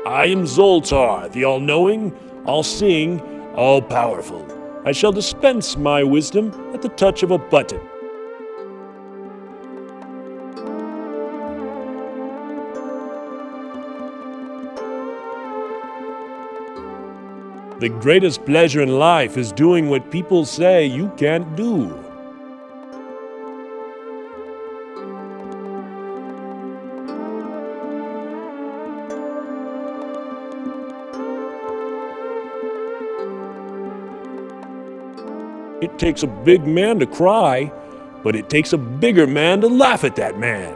I am Zoltar, the all-knowing, all-seeing, all-powerful. I shall dispense my wisdom at the touch of a button. The greatest pleasure in life is doing what people say you can't do. It takes a big man to cry, but it takes a bigger man to laugh at that man.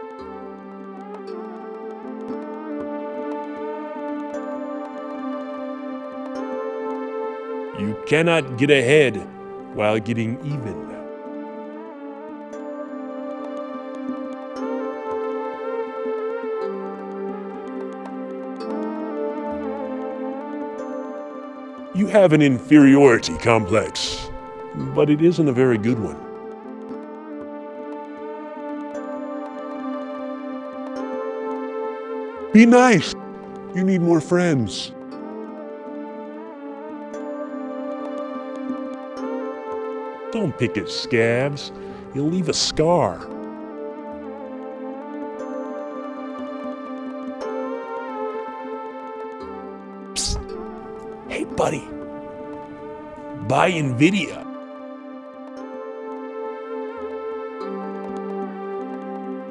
You cannot get ahead while getting even. You have an inferiority complex, but it isn't a very good one. Be nice. You need more friends. Don't pick at scabs. You'll leave a scar. Psst. Hey, buddy. Buy NVIDIA.